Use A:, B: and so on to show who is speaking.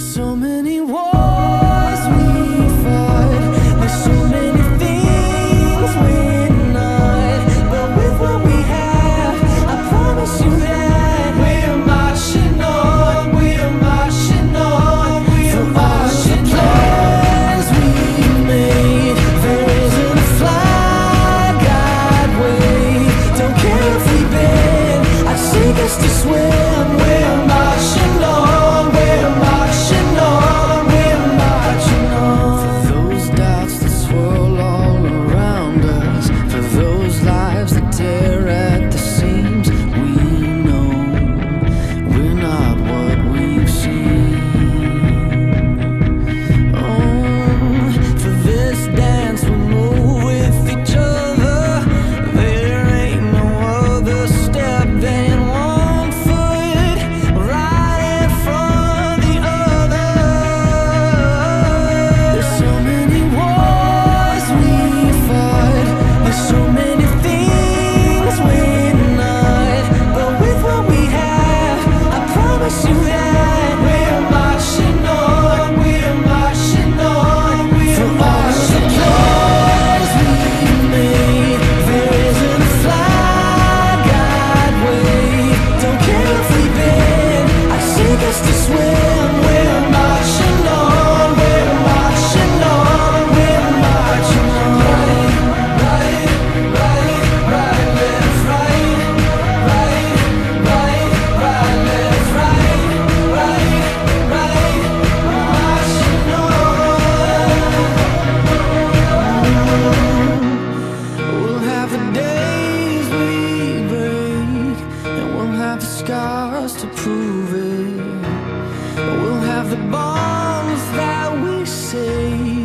A: There's so many wars we fight, there's so many things we're not, but with what we have, I promise you that we're marching on, we're marching on, we're marching on. Plans we made, there isn't a flag I'd wave. Don't care if we bend, I'd sink us to swim. We're marching on, we're marching on, we're marching on. For those doubts that swirl all around us, for those lives that tear at the seams, we know we're not what we've seen. Oh, for this dance we move with each other. There ain't no other step than one foot right in front of the other. There's so many wars we fight, there's so many things we're not, but with what we have, I promise you that we're marching on, we're marching on, we're marching on. Plans we made, there isn't a flag I'd wave. Don't care if we bend, I'd sink us to swim. We're marching on, we're marching on, we're marching on. Right, right, right, left, right, right, right, right, left, right, right, right, we're marching on. We'll have the days we break, and we'll have the scars to prove it. We'll have the bombs that we say